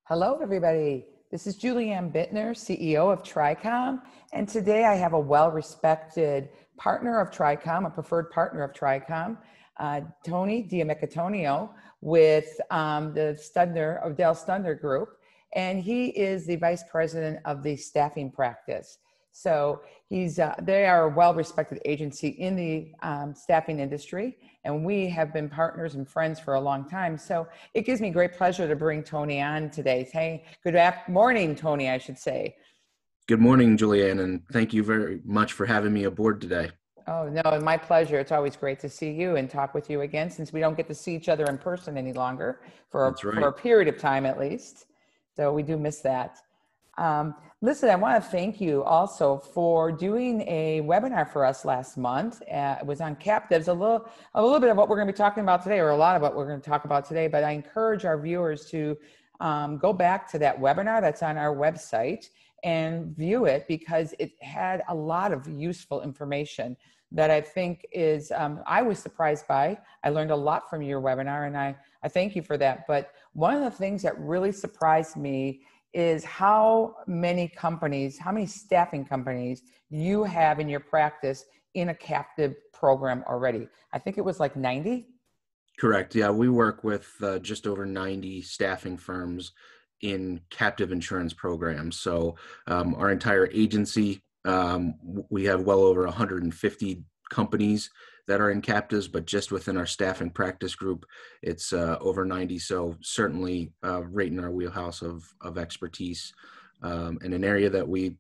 Hello, everybody. This is Julianne Bittner, CEO of Tricom. And today I have a well-respected partner of Tricom, a preferred partner of Tricom, Tony D'Amicatonio with the Studner, Odell Studner Group. And he is the vice president of the staffing practice. So they are a well-respected agency in the staffing industry, and we have been partners and friends for a long time. So it gives me great pleasure to bring Tony on today. Hey, morning, Tony, I should say. Good morning, Julianne, and thank you very much for having me aboard today. Oh, no, my pleasure. It's always great to see you and talk with you again, since we don't get to see each other in person any longer for a period of time at least. So we do miss that. Listen, I want to thank you also for doing a webinar for us last month. It was on captives, a little bit of what we're going to be talking about today, or a lot of what we're going to talk about today, but I encourage our viewers to go back to that webinar that's on our website and view it, because it had a lot of useful information that I think is, I was surprised by. I learned a lot from your webinar, and I thank you for that. But one of the things that really surprised me is how many staffing companies you have in your practice in a captive program already. I think it was like 90. Correct. Yeah, we work with just over 90 staffing firms in captive insurance programs. So our entire agency, we have well over 150 companies that are in captives, but just within our staffing practice group, it's over 90. So certainly right in our wheelhouse of expertise, and an area that we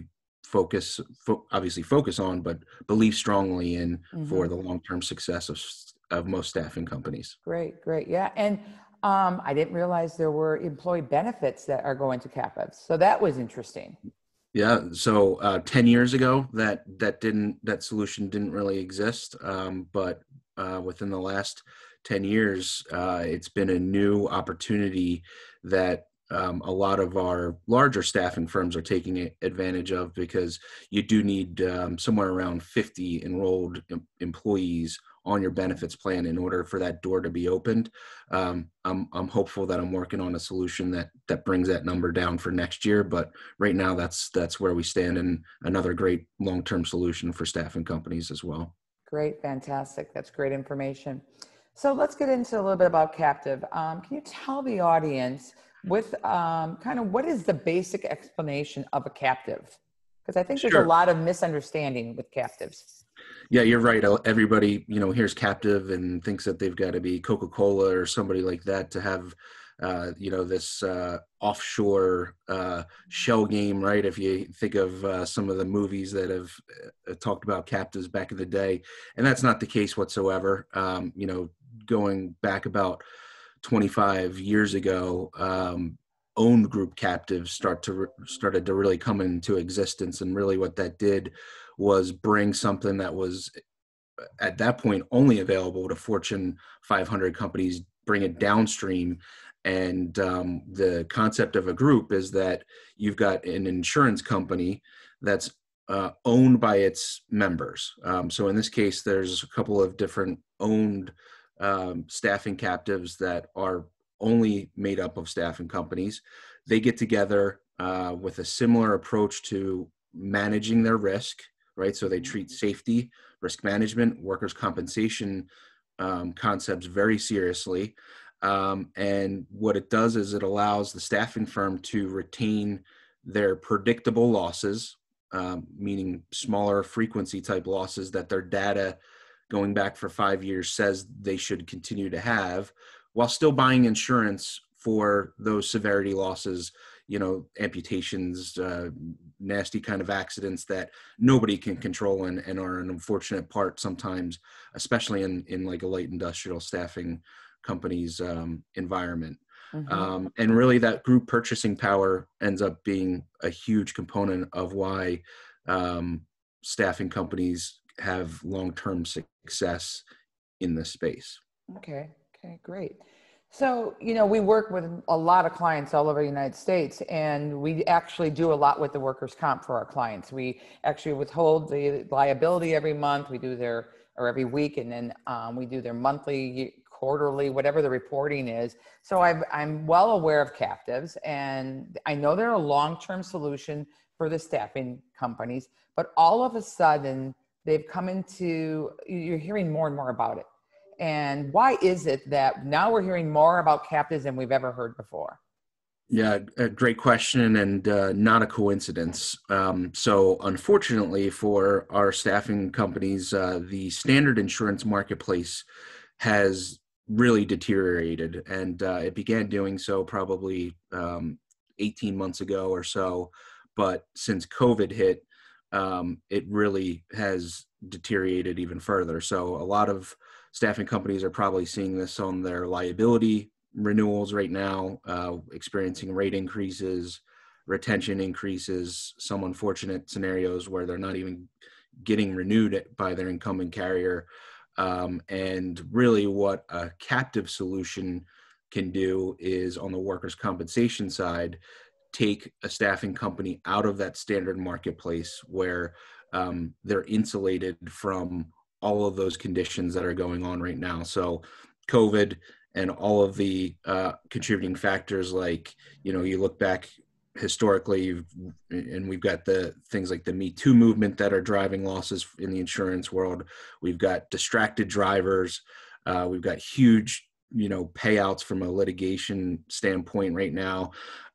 obviously focus on, but believe strongly in for the long-term success of most staffing companies. Great. Yeah. And I didn't realize there were employee benefits that are going to captives. So that was interesting. Yeah. So 10 years ago, that solution didn't really exist. But within the last 10 years, it's been a new opportunity that a lot of our larger staffing firms are taking advantage of, because you do need somewhere around 50 enrolled employees on your benefits plan in order for that door to be opened. I'm hopeful that I'm working on a solution that brings that number down for next year, but right now that's where we stand, and another great long-term solution for staffing companies as well. Great, fantastic. That's great information. So let's get into a little bit about captive. Can you tell the audience with kind of what is the basic explanation of a captive? Because I think there's a lot of misunderstanding with captives. Yeah, you're right. Everybody, hears captive and thinks that they've got to be Coca-Cola or somebody like that to have, this offshore shell game, right? If you think of some of the movies that have talked about captives back in the day, and that's not the case whatsoever. Going back about 25 years ago, owned group captives started to really come into existence, and really what that did was bring something that was at that point only available to Fortune 500 companies, bring it downstream. And the concept of a group is that you've got an insurance company that's owned by its members. So in this case, there's a couple of different owned staffing captives that are only made up of staffing companies. They get together with a similar approach to managing their risk, right? So they treat safety, risk management, workers' compensation concepts very seriously. And what it does is it allows the staffing firm to retain their predictable losses, meaning smaller frequency type losses that their data going back for 5 years says they should continue to have, while still buying insurance for those severity losses, amputations, nasty kind of accidents that nobody can control and are an unfortunate part sometimes, especially in like a light industrial staffing company's environment. And really that group purchasing power ends up being a huge component of why staffing companies have long-term success in this space. Okay, great. So, we work with a lot of clients all over the United States, and we actually do a lot with the workers' comp for our clients. We actually withhold the liability every month. We do every week, and then we do their monthly, quarterly, whatever the reporting is. So I'm well aware of captives, and I know they're a long-term solution for the staffing companies, but all of a sudden they've come into, you're hearing more and more about it. And why is it that now we're hearing more about captives than we've ever heard before? Yeah, a great question, and not a coincidence. So unfortunately for our staffing companies, the standard insurance marketplace has really deteriorated, and it began doing so probably 18 months ago or so. But since COVID hit, it really has deteriorated even further. So a lot of staffing companies are probably seeing this on their liability renewals right now, experiencing rate increases, retention increases, some unfortunate scenarios where they're not even getting renewed by their incumbent carrier. And really what a captive solution can do is, on the workers' compensation side, take a staffing company out of that standard marketplace where they're insulated from all of those conditions that are going on right now. So COVID and all of the contributing factors, like, you look back historically, and we've got the things like the Me Too movement that are driving losses in the insurance world. We've got distracted drivers. We've got huge, payouts from a litigation standpoint right now.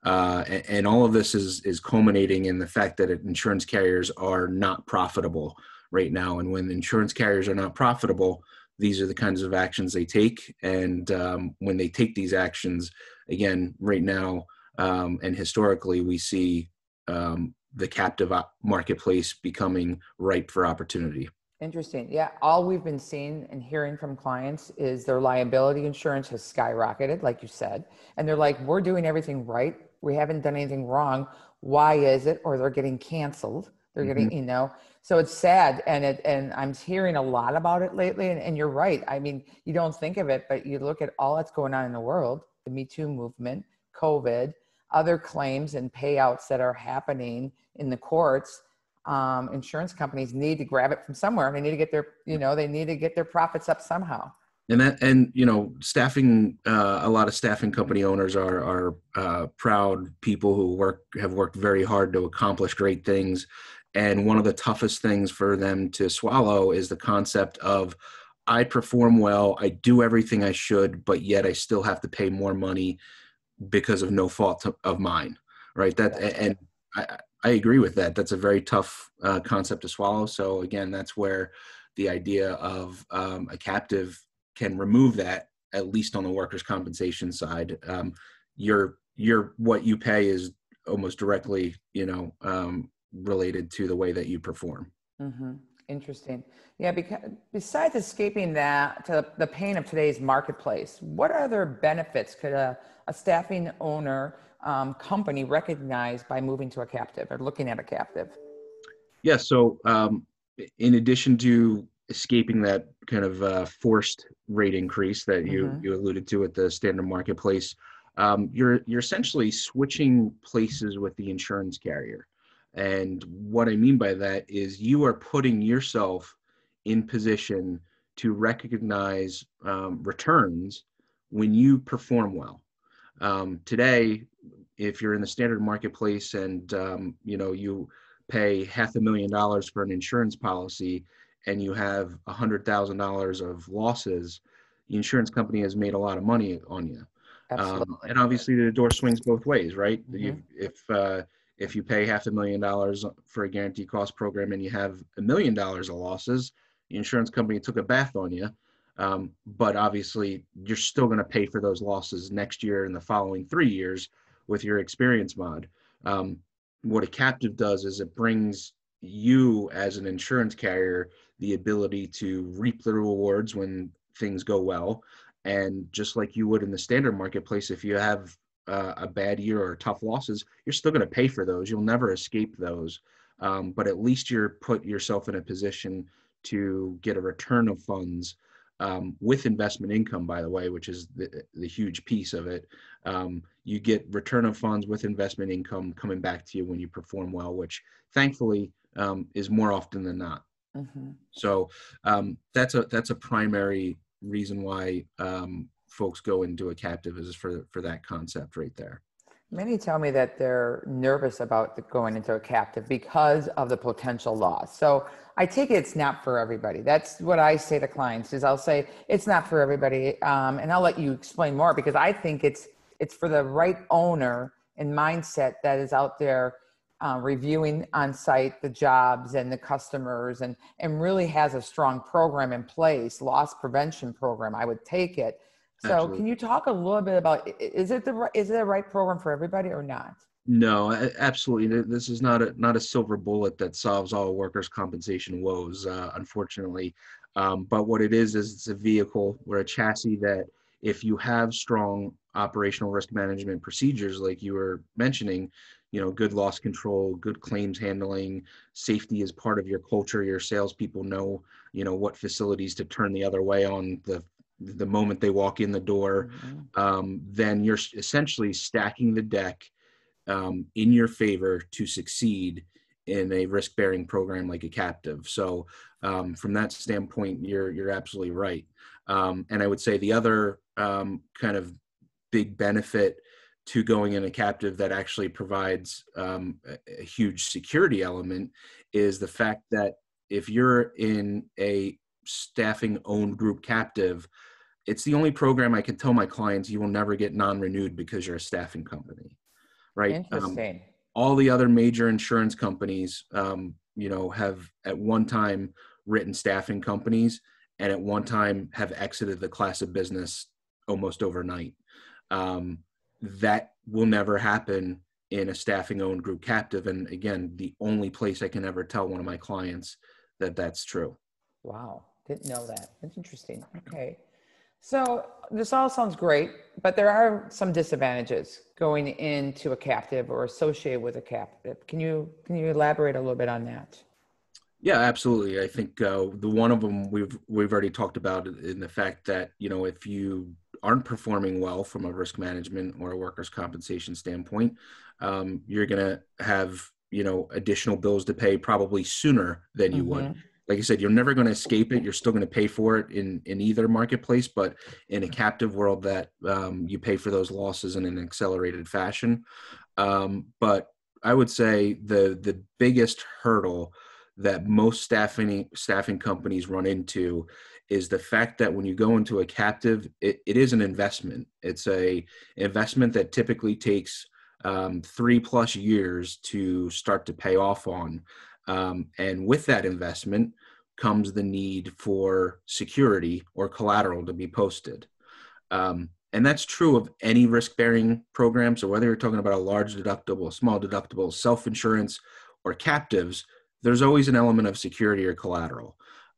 And all of this is culminating in the fact that insurance carriers are not profitable right now. And when insurance carriers are not profitable, these are the kinds of actions they take. And when they take these actions, again, right now and historically, we see the captive marketplace becoming ripe for opportunity. Interesting. Yeah. All we've been seeing and hearing from clients is their liability insurance has skyrocketed, like you said. And they're like, we're doing everything right. We haven't done anything wrong. Why is it? Or they're getting canceled. They're getting, so it's sad. And I'm hearing a lot about it lately. And you're right. I mean, you don't think of it, but you look at all that's going on in the world, the Me Too movement, COVID, other claims and payouts that are happening in the courts. Insurance companies need to grab it from somewhere. They need to get their, they need to get their profits up somehow. And staffing, a lot of staffing company owners are proud people who have worked very hard to accomplish great things. And one of the toughest things for them to swallow is the concept of, I perform well, I do everything I should, but yet I still have to pay more money because of no fault of mine, right? And I agree with that. That's a very tough concept to swallow. So again, that's where the idea of a captive can remove that, at least on the workers' compensation side. What you pay is almost directly, related to the way that you perform. Mm-hmm. Interesting. Yeah, because besides escaping the pain of today's marketplace, what other benefits could a staffing owner company recognize by moving to a captive or looking at a captive? Yeah. So in addition to escaping that kind of forced rate increase that you alluded to at the standard marketplace, you're essentially switching places with the insurance carrier. And what I mean by that is you are putting yourself in position to recognize returns when you perform well. Today, if you're in the standard marketplace and you pay $500,000 for an insurance policy and you have $100,000 of losses, the insurance company has made a lot of money on you. Absolutely. And obviously the door swings both ways, right? If you pay $500,000 for a guaranteed cost program and you have $1 million of losses, the insurance company took a bath on you. But obviously you're still going to pay for those losses next year and the following 3 years with your experience mod. What a captive does is it brings you as an insurance carrier the ability to reap the rewards when things go well. And just like you would in the standard marketplace, if you have a bad year or tough losses, you're still going to pay for those. You'll never escape those. But at least you're put yourself in a position to get a return of funds with investment income, by the way, which is the huge piece of it. You get return of funds with investment income coming back to you when you perform well, which thankfully is more often than not. So that's a primary reason why folks go into a captive is for that concept right there. Many tell me that they're nervous about going into a captive because of the potential loss. So I take it it's not for everybody. That's what I say to clients is I'll say it's not for everybody. And I'll let you explain more because I think it's for the right owner and mindset that is out there reviewing on site the jobs and the customers and really has a strong program in place, loss prevention program. I would take it. So Absolutely. Can you talk a little bit about, is it the right program for everybody or not? No, absolutely. This is not a silver bullet that solves all workers' compensation woes, unfortunately. But what it is it's a vehicle or a chassis that if you have strong operational risk management procedures, like you were mentioning, good loss control, good claims handling, safety is part of your culture. Your salespeople know, what facilities to turn the other way on the moment they walk in the door, then you're essentially stacking the deck in your favor to succeed in a risk-bearing program like a captive. So from that standpoint, you're absolutely right. And I would say the other kind of big benefit to going in a captive that actually provides a huge security element is the fact that if you're in a staffing-owned group captive, it's the only program I can tell my clients you will never get non-renewed because you're a staffing company, right? Interesting. All the other major insurance companies, have at one time written staffing companies and at one time have exited the class of business almost overnight. That will never happen in a staffing-owned group captive. And again, the only place I can ever tell one of my clients that that's true. Wow, didn't know that. That's interesting. Okay. So this all sounds great, but there are some disadvantages going into a captive or associated with a captive. Can you elaborate a little bit on that? Yeah, absolutely. I think the one of them we've already talked about in the fact that if you aren't performing well from a risk management or a workers' compensation standpoint, you're going to have additional bills to pay probably sooner than you would. Like I said, you're never going to escape it. You're still going to pay for it in either marketplace, but in a captive world that you pay for those losses in an accelerated fashion. But I would say the biggest hurdle that most staffing companies run into is the fact that when you go into a captive, it is an investment. It's an investment that typically takes 3+ years to start to pay off on. And with that investment comes the need for security or collateral to be posted. And that's true of any risk-bearing program. So whether you're talking about a large deductible, a small deductible, self-insurance, or captives, there's always an element of security or collateral.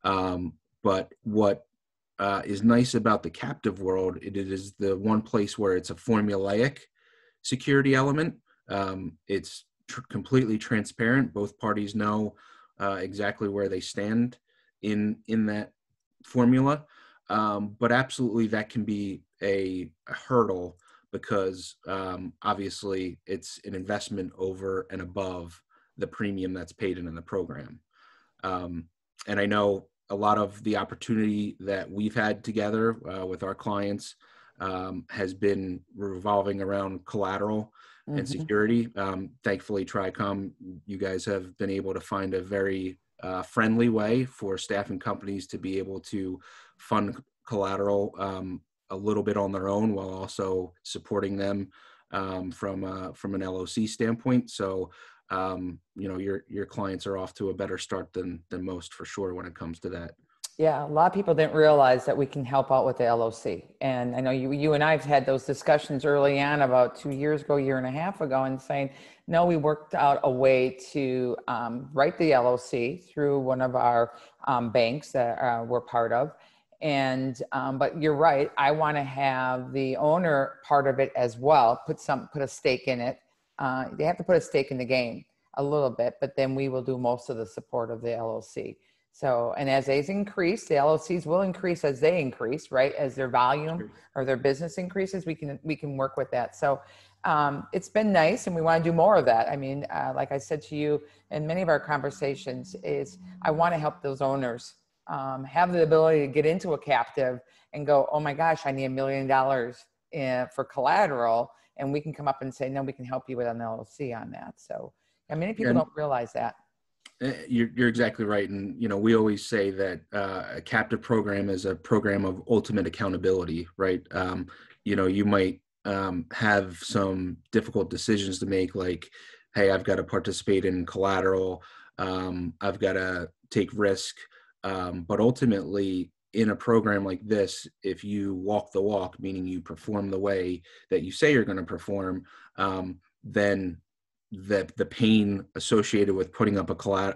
But what is nice about the captive world, it is the one place where it's a formulaic security element. It's completely transparent. Both parties know exactly where they stand in that formula. But absolutely that can be a hurdle because obviously it's an investment over and above the premium that's paid in the program. And I know a lot of the opportunity that we've had together with our clients has been revolving around collateral and security. Thankfully, TRICOM, you guys have been able to find a very friendly way for staffing companies to be able to fund collateral a little bit on their own while also supporting them from an LOC standpoint. So your clients are off to a better start than most for sure when it comes to that. Yeah, a lot of people didn't realize that we can help out with the LOC. And I know you and I have had those discussions early on about 2 years ago, year and a half ago, and saying, no, we worked out a way to write the LOC through one of our banks that we're part of. And but you're right, I want to have the owner part of it as well, put a stake in it. They have to put a stake in the game a little bit, but then we will do most of the support of the LLC. So, and as they increase, the LLCs will increase as they increase, right? As their volume or their business increases, we can work with that. So it's been nice and we want to do more of that. I mean, like I said to you in many of our conversations is I want to help those owners have the ability to get into a captive and go, oh my gosh, I need $1 million for collateral. And we can come up and say, no, we can help you with an LLC on that. So many people don't realize that. You're exactly right. And, we always say that a captive program is a program of ultimate accountability, right? You might have some difficult decisions to make, like, hey, I've got to participate in collateral. I've got to take risk. But ultimately, in a program like this, if you walk the walk, meaning you perform the way that you say you're going to perform, then the pain associated with putting up a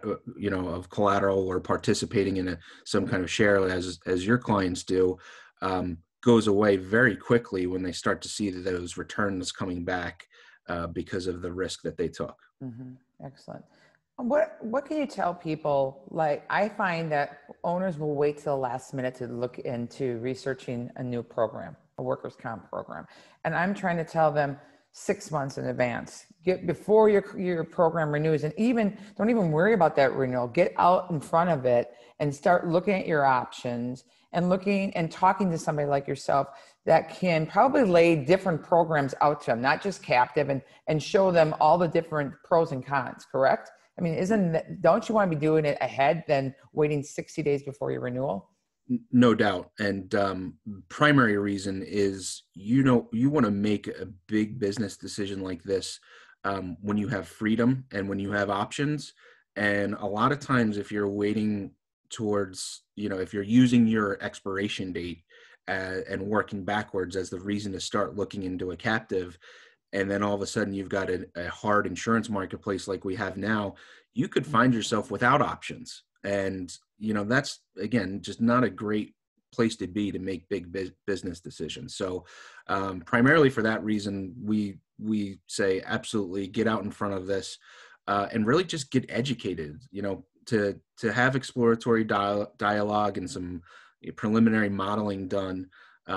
collateral or participating in some kind of share as your clients do, goes away very quickly when they start to see that those returns coming back because of the risk that they took. Mm-hmm. Excellent. What can you tell people? Like, I find that owners will wait till the last minute to look into researching a new program, a workers' comp program. And I'm trying to tell them 6 months in advance, get before your program renews, and don't even worry about that renewal. Get out in front of it and start looking at your options and looking and talking to somebody like yourself that can probably lay different programs out to them, not just captive, and show them all the different pros and cons, correct? I mean, don't you want to be doing it ahead than waiting 60 days before your renewal? No doubt. And primary reason is, you want to make a big business decision like this when you have freedom and when you have options. And a lot of times, if you're waiting towards, if you're using your expiration date and working backwards as the reason to start looking into a captive, and then all of a sudden you've got a hard insurance marketplace like we have now, you could find yourself without options. And, that's, again, just not a great place to be to make big business decisions. So primarily for that reason, we say absolutely get out in front of this and really just get educated, to have exploratory dialogue and some preliminary modeling done,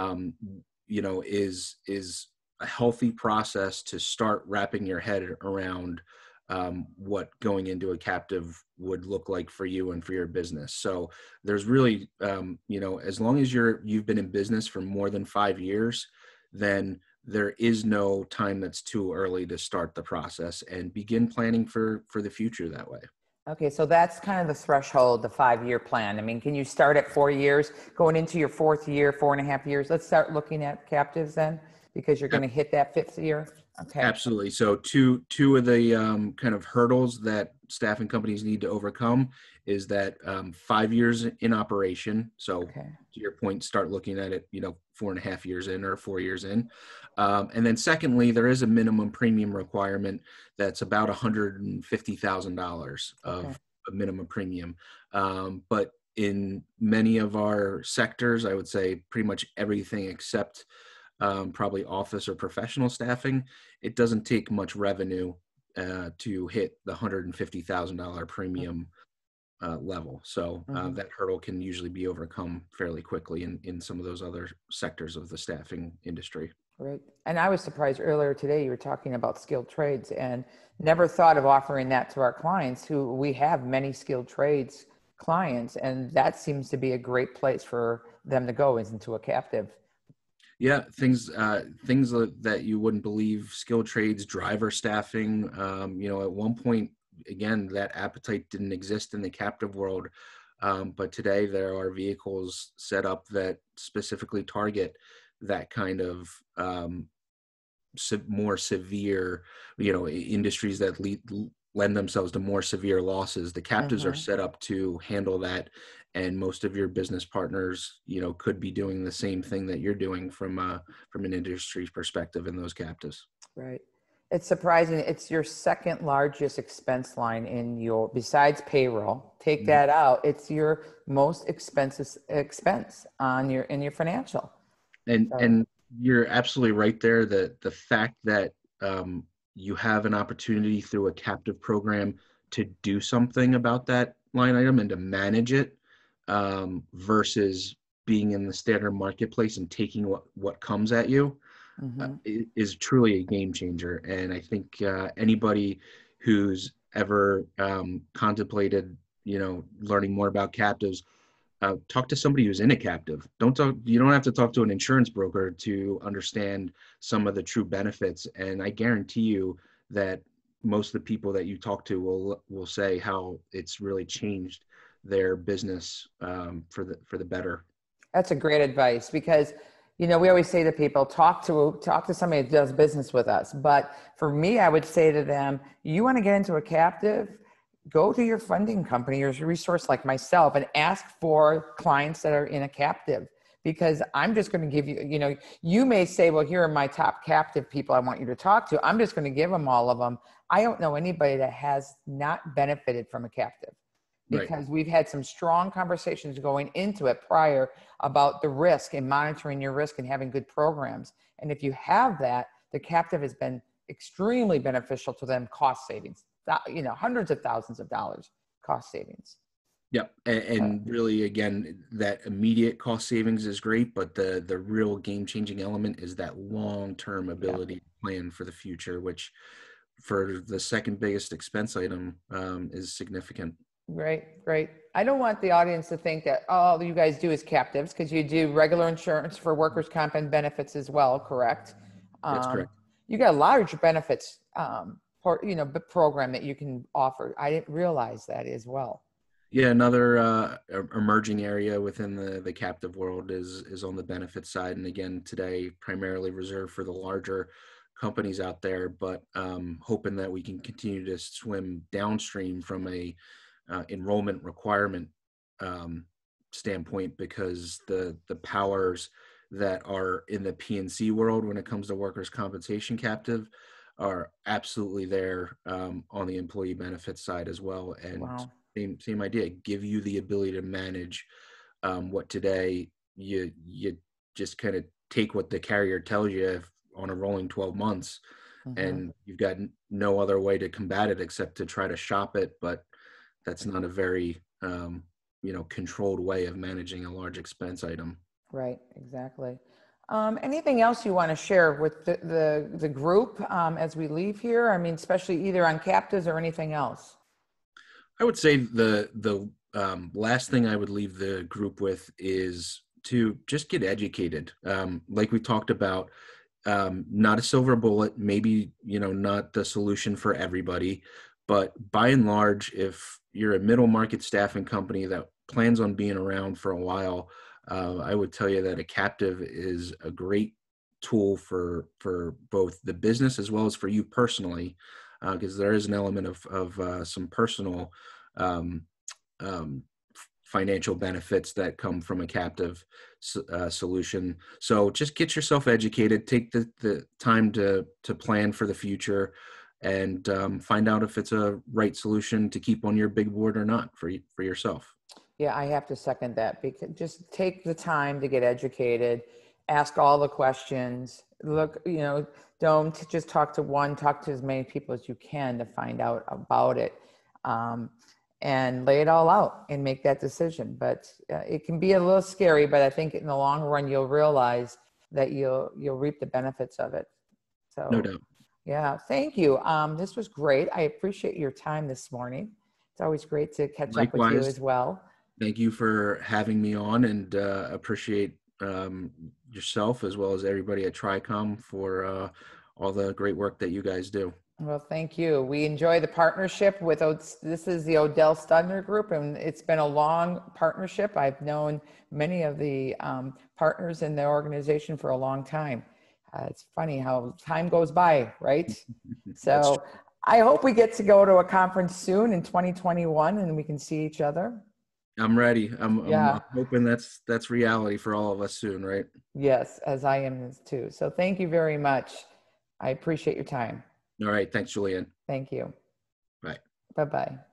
is a healthy process to start wrapping your head around what going into a captive would look like for you and for your business. So there's really, as long as you've been in business for more than 5 years, then there is no time that's too early to start the process and begin planning for the future that way. Okay, so that's kind of the threshold, the 5-year plan. I mean, can you start at 4 years, going into your 4th year, 4.5 years? Let's start looking at captives then, because you're going to hit that 5th year. Okay. Absolutely. So two of the kind of hurdles that staffing companies need to overcome is that 5 years in operation. So to your point, start looking at it, 4.5 years in or 4 years in. And then secondly, there is a minimum premium requirement that's about $150,000 of a minimum premium. But in many of our sectors, I would say pretty much everything except probably office or professional staffing, it doesn't take much revenue to hit the $150,000 premium level. So that hurdle can usually be overcome fairly quickly in some of those other sectors of the staffing industry. Right. And I was surprised earlier today, you were talking about skilled trades, and never thought of offering that to our clients, who we have many skilled trades clients, and that seems to be a great place for them to go, is into a captive. Yeah, things that you wouldn't believe, skilled trades, driver staffing. At one point, again, that appetite didn't exist in the captive world. But today there are vehicles set up that specifically target that kind of more severe, industries that lend themselves to more severe losses. The captives are set up to handle that. And most of your business partners, could be doing the same thing that you're doing from an industry perspective in those captives. Right. It's surprising. It's your second largest expense line besides payroll. Take that out. It's your most expense in your financial. And you're absolutely right there. The fact that you have an opportunity through a captive program to do something about that line item and to manage it, versus being in the standard marketplace and taking what comes at you, is truly a game changer. And I think anybody who's ever contemplated, learning more about captives, talk to somebody who's in a captive. You don't have to talk to an insurance broker to understand some of the true benefits. And I guarantee you that most of the people that you talk to will say how it's really changed their business for the better. That's a great advice because, we always say to people, talk to somebody that does business with us. But for me, I would say to them, you want to get into a captive, go to your funding company or your resource like myself and ask for clients that are in a captive, because I'm just going to give you, you may say, well, here are my top captive people I want you to talk to. I'm just going to give them all of them. I don't know anybody that has not benefited from a captive, because we've had some strong conversations going into it prior about the risk and monitoring your risk and having good programs. And if you have that, the captive has been extremely beneficial to them, cost savings, hundreds of thousands of dollars cost savings. Yep. And really, again, that immediate cost savings is great, but the real game-changing element is that long-term ability to plan for the future, which for the second biggest expense item is significant. Right. I don't want the audience to think that all you guys do is captives, because you do regular insurance for workers' comp and benefits as well, correct? That's correct. You got a large benefits program that you can offer. I didn't realize that as well. Yeah, another emerging area within the captive world is on the benefits side, and again today primarily reserved for the larger companies out there, but hoping that we can continue to swim downstream from a enrollment requirement standpoint, because the powers that are in the P&C world when it comes to workers' compensation captive are absolutely there on the employee benefits side as well. And wow. Same idea, give you the ability to manage what today you just kind of take what the carrier tells you on a rolling 12 months, and you've got no other way to combat it except to try to shop it. But that's not a very controlled way of managing a large expense item. Right, exactly. Anything else you want to share with the group as we leave here? I mean, especially either on captives or anything else. I would say the last thing I would leave the group with is to just get educated. Like we talked about, not a silver bullet, maybe, not the solution for everybody, but by and large, if you're a middle market staffing company that plans on being around for a while, I would tell you that a captive is a great tool for both the business as well as for you personally, because there is an element of some personal financial benefits that come from a captive solution. So just get yourself educated, take the time to plan for the future, and find out if it's a right solution to keep on your big board or not for yourself. Yeah, I have to second that, because just take the time to get educated, ask all the questions, look, don't just talk to as many people as you can to find out about it, and lay it all out and make that decision. But it can be a little scary, but I think in the long run, you'll realize that you'll reap the benefits of it. So no doubt. Yeah, thank you. This was great. I appreciate your time this morning. It's always great to catch up with you as well. Thank you for having me on, and appreciate yourself as well as everybody at TRICOM for all the great work that you guys do. Well, thank you. We enjoy the partnership with, this is the Odell Studner Group, and it's been a long partnership. I've known many of the partners in the organization for a long time. It's funny how time goes by, right? So I hope we get to go to a conference soon in 2021 and we can see each other. I'm ready. I'm hoping that's reality for all of us soon, right? Yes, as I am too. So thank you very much. I appreciate your time. All right. Thanks, Julianne. Thank you. Bye. Bye-bye.